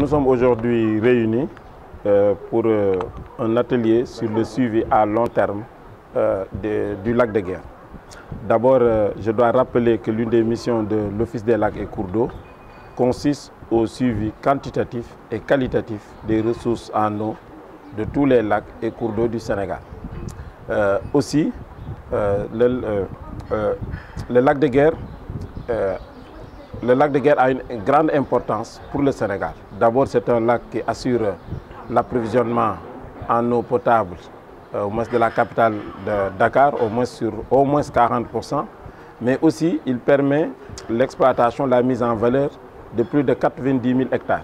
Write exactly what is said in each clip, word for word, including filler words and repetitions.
nous sommes aujourd'hui réunis euh, pour euh, un atelier sur le suivi à long terme euh, de, du lac de Guiers. D'abord, euh, je dois rappeler que l'une des missions de l'Office des lacs et cours d'eau consiste au suivi quantitatif et qualitatif des ressources en eau de tous les lacs et cours d'eau du Sénégal. Euh, aussi, euh, le, euh, euh, le lac de Guiers euh, Le lac de Guiers a une grande importance pour le Sénégal. D'abord, c'est un lac qui assure l'approvisionnement en eau potable euh, au moins de la capitale de Dakar, au moins sur au moins quarante pour cent. Mais aussi, il permet l'exploitation, la mise en valeur de plus de quatre-vingt-dix mille hectares.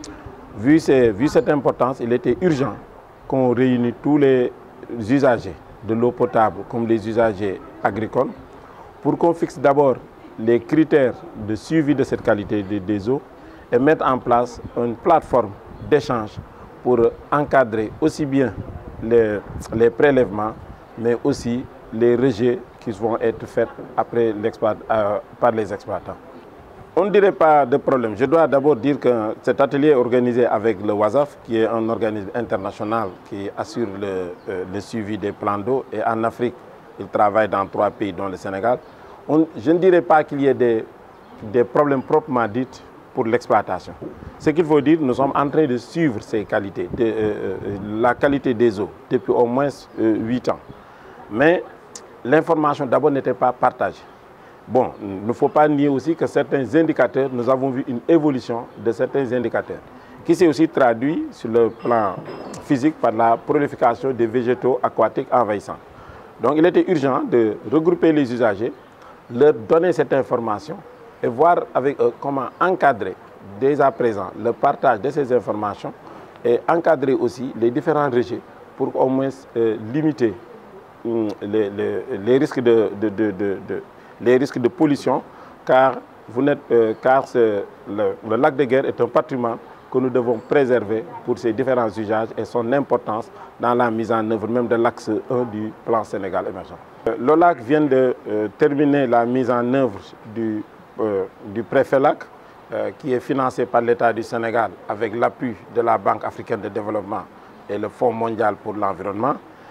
Vu, ces, vu cette importance, il était urgent qu'on réunisse tous les usagers de l'eau potable comme les usagers agricoles pour qu'on fixe d'abord les critères de suivi de cette qualité des eaux et mettre en place une plateforme d'échange pour encadrer aussi bien les, les prélèvements, mais aussi les rejets qui vont être faits après euh, par les exploitants. On ne dirait pas de problème. Je dois d'abord dire que cet atelier est organisé avec le WASAF, qui est un organisme international qui assure le, euh, le suivi des plans d'eau. Et en Afrique, il travaille dans trois pays, dont le Sénégal. On, je ne dirais pas qu'il y ait des, des problèmes proprement dits pour l'exploitation. Ce qu'il faut dire, nous sommes en train de suivre ces qualités, de, euh, la qualité des eaux depuis au moins huit euh, ans. Mais l'information d'abord n'était pas partagée. Bon, il ne faut pas nier aussi que certains indicateurs, nous avons vu une évolution de certains indicateurs, qui s'est aussi traduit sur le plan physique par la prolifération des végétaux aquatiques envahissants. Donc il était urgent de regrouper les usagers, leur donner cette information et voir avec eux comment encadrer dès à présent le partage de ces informations et encadrer aussi les différents rejets pour au moins euh, limiter euh, les, les, les, risques de, de, de, de, de, les risques de pollution, car, vous n'êtes, euh, car le, le lac de Guiers est un patrimoine que nous devons préserver pour ses différents usages et son importance dans la mise en œuvre même de l'axe un du plan Sénégal émergent. Le lac vient de euh, terminer la mise en œuvre du, euh, du préfet lac euh, qui est financé par l'État du Sénégal avec l'appui de la Banque africaine de développement et le Fonds mondial pour l'environnement.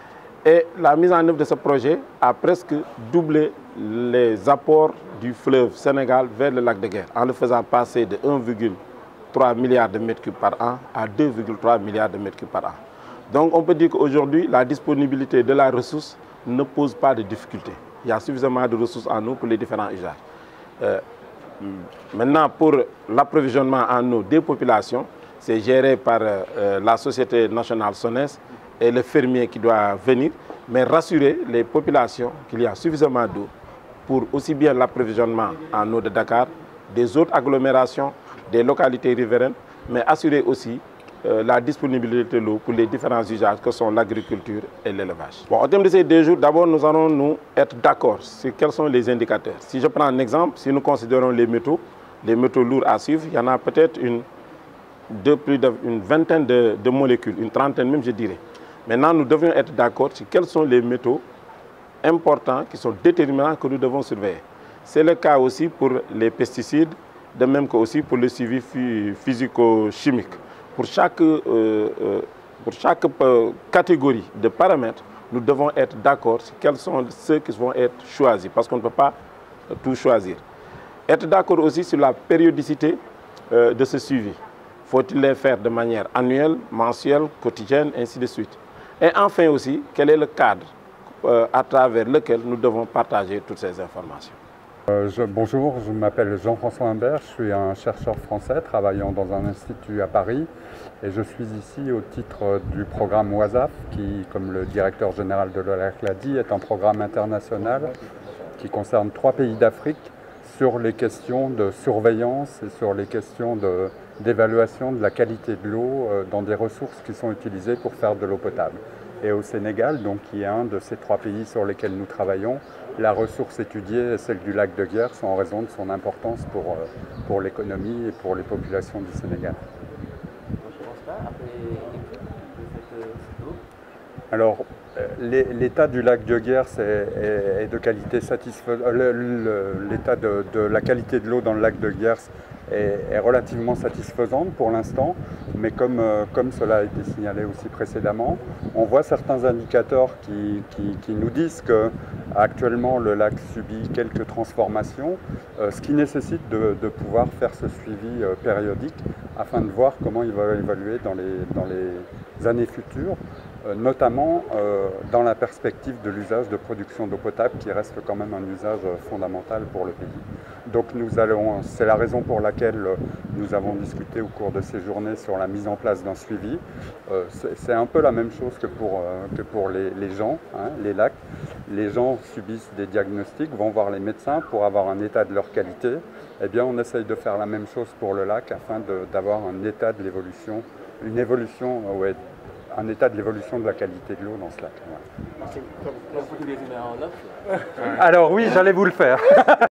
Et la mise en œuvre de ce projet a presque doublé les apports du fleuve Sénégal vers le lac de Guiers en le faisant passer de un virgule trois milliard de mètres cubes par an à deux virgule trois milliards de mètres cubes par an. Donc on peut dire qu'aujourd'hui, la disponibilité de la ressource ne pose pas de difficulté. Il y a suffisamment de ressources en eau pour les différents usages. Euh, maintenant, pour l'approvisionnement en eau des populations, c'est géré par euh, la Société nationale SONES et le fermier qui doit venir, mais rassurer les populations qu'il y a suffisamment d'eau pour aussi bien l'approvisionnement en eau de Dakar, des autres agglomérations, des localités riveraines, mais assurer aussi euh, la disponibilité de l'eau pour les différents usages que sont l'agriculture et l'élevage. Bon, au terme de ces deux jours, d'abord nous allons nous être d'accord sur quels sont les indicateurs. Si je prends un exemple, si nous considérons les métaux, les métaux lourds à suivre, il y en a peut-être une, de plus d'une vingtaine de, de molécules, une trentaine même je dirais. Maintenant, nous devons être d'accord sur quels sont les métaux importants qui sont déterminants que nous devons surveiller. C'est le cas aussi pour les pesticides, de même que aussi pour le suivi physico-chimique. Pour chaque, euh, euh, pour chaque euh, catégorie de paramètres, nous devons être d'accord sur quels sont ceux qui vont être choisis, parce qu'on ne peut pas tout choisir. Être d'accord aussi sur la périodicité euh, de ce suivi. Faut-il les faire de manière annuelle, mensuelle, quotidienne, ainsi de suite. Et enfin aussi, quel est le cadre euh, à travers lequel nous devons partager toutes ces informations. Euh, je, bonjour, je m'appelle Jean-François Humbert, je suis un chercheur français travaillant dans un institut à Paris et je suis ici au titre du programme WASAF qui, comme le directeur général de l'O L A C l'a dit, est un programme international qui concerne trois pays d'Afrique sur les questions de surveillance et sur les questions d'évaluation de, de la qualité de l'eau euh, dans des ressources qui sont utilisées pour faire de l'eau potable. Et au Sénégal, donc, qui est un de ces trois pays sur lesquels nous travaillons, la ressource étudiée est celle du lac de Guiers en raison de son importance pour, pour l'économie et pour les populations du Sénégal. Alors, l'état du lac de Guiers est, est de qualité satisfaisante. L'état de, de la qualité de l'eau dans le lac de Guiers est, est relativement satisfaisante pour l'instant, mais comme, euh, comme cela a été signalé aussi précédemment, on voit certains indicateurs qui, qui, qui nous disent que actuellement le lac subit quelques transformations, euh, ce qui nécessite de, de pouvoir faire ce suivi euh, périodique afin de voir comment il va évoluer dans les, dans les années futures, euh, notamment euh, dans la perspective de l'usage de production d'eau potable qui reste quand même un usage fondamental pour le pays. Donc nous allons, c'est la raison pour laquelle nous avons discuté au cours de ces journées sur la mise en place d'un suivi. Euh, c'est un peu la même chose que pour, euh, que pour les, les gens, hein, les lacs. Les gens subissent des diagnostics, vont voir les médecins pour avoir un état de leur qualité. Eh bien, on essaye de faire la même chose pour le lac afin d'avoir un état de l'évolution, une évolution, ouais, un état de l'évolution de la qualité de l'eau dans ce lac. Ouais. Alors oui, j'allais vous le faire.